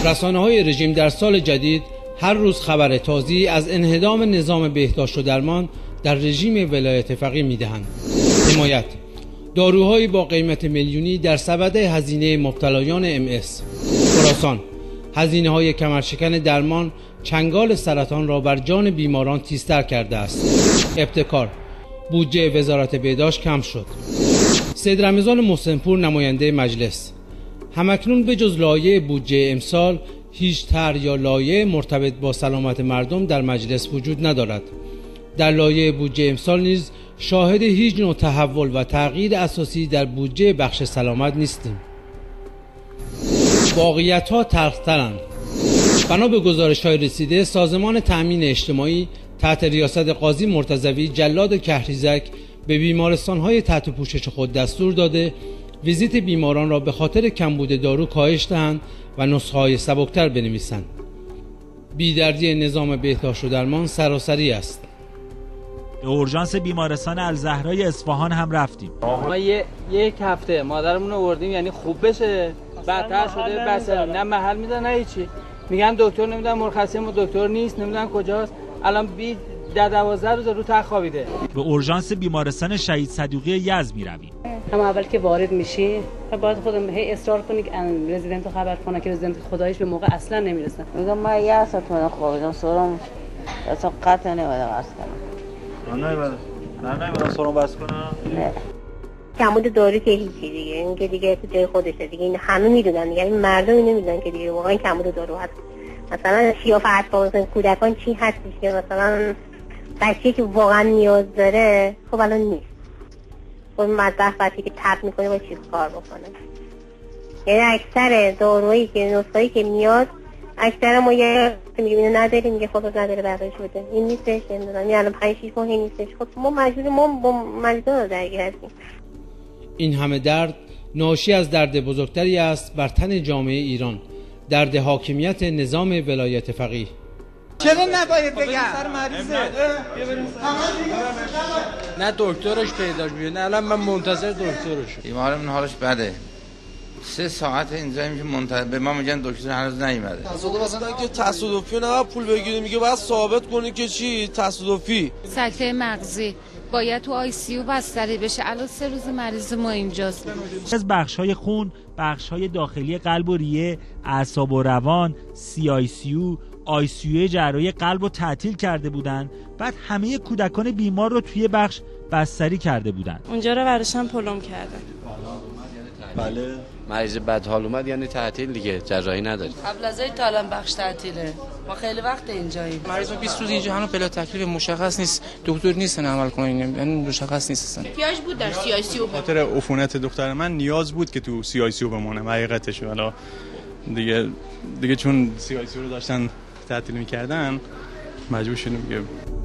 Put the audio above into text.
رسانه‌های رژیم در سال جدید هر روز خبر تازه‌ای از انهدام نظام بهداشت و درمان در رژیم ولایت فقیه می‌دهند. حمایت: داروهایی با قیمت میلیونی در سبد هزینه مبتلایان MS. خراسان: هزینه‌های کمرشکن درمان چنگال سرطان را بر جان بیماران تیزتر کرده است. ابتکار: بودجه وزارت بهداشت کم شد. سید رمضان محسن‌پور نماینده مجلس: همکنون به جز لایحه بودجه امسال هیچ طرح یا لایحه مرتبط با سلامت مردم در مجلس وجود ندارد. در لایحه بودجه امسال نیز شاهد هیچ نوع تحول و تغییر اساسی در بودجه بخش سلامت نیستیم. واقعیت‌ها تلخ‌ترند. بنا به گزارش‌های رسیده، سازمان تأمین اجتماعی تحت ریاست قاضی مرتضوی جلاد کهریزک به بیمارستان‌های تحت پوشش خود دستور داده ویزیت بیماران را به خاطر کمبود دارو کاهش دهند و نسخه‌های سبکتر بنویسند. بیدردی نظام بهداشت و درمان سراسری است. به اورژانس بیمارستان الزهرای اصفهان هم رفتیم. ما یک هفته مادرمون رو آوردیم، یعنی خوب بشه، بدتر شده، بس نه محل میدن نه هیچی. میگن دکتر نمیدن مرخصی، ما دکتر نیست، نمیدن کجاست. الان 12 روز رو تخت خوابیده. به اورژانس بیمارستان شهید صدیقی یزد میرویم. هم اول که وارد میشی باید خودم هی اصرار کنی که رزیدنت رو خبر کنه که رزیدنت خداییش به موقع اصلا نمیرسن. میگم من یه ساعت من خوابیدم، سرم اصلا قطع نمیده قصد کنم. نه سرم بس کنم. نه. کمبود دارو که هیچی دیگه، این که دیگه تو جای خودشه دیگه، این همه میدونن دیگه، این مردم نمیدونن که دیگه واقعا کمبود دارو هست. مثلا شیاف اطفال مثلا کودکان چی هستش که مثلا بچه‌ای که واقعا نیاز داره خب الان نیست. اون مدرسه وقتی که تب میکنه باید چیز کار بکنه. یعنی اکثر داروهایی که نسخه‌ای که میاد اکثر ما یه میگیم نداریم، میگه خب نداره بقیه شده این نیستش، نمیدونم یعنی الان 5-6 ماه نیستش. خب ما مجبور ما با مریضا رو درگیر هستیم. این همه درد ناشی از درد بزرگتری است بر تن جامعه ایران، درد حاکمیت نظام ولایت فقیه. چرا نباید بگم؟ نه دکترش پیداش میشه، نه الان من منتظر دکترشم. بیمارمون حالش بده. 3 ساعت اینجاییم که منتظر به ما میگن دکتر هنوز نیومده. مثلا که تصادفی نه پول بگیری، میگه باید ثابت کنی که چی تصادفی. سکته مغزی باید تو ICU بستری بشه. الان 3 روز مریض ما اینجاست. از بخش‌های خون، بخش‌های داخلی قلب و ریه، اعصاب و روان، CICU، ICU جراحی قلب رو تعطیل کرده بودن. بعد همه کودکان بیمار رو توی بخش بستری کرده بودن. اونجا رو براشون پلم کردن. بله. مریض بدحال اومد یعنی تعطیل دیگه، جراحی نداری. قبل از این تا الان بخش تعطیله. ما خیلی وقت اینجاییم. مریض 20 روز اینجا هنوز بلا تکلیف مشخص نیست، دکتر نیستن عمل کنن، یعنی مشخص نیستن. احتیاج بود در CICU. خاطر عفونت دختر من نیاز بود که تو CICU بمونه. حقیقتش حالا دیگه چون CICU رو داشتن تعطیل می‌کردن مجبور شدیم دیگه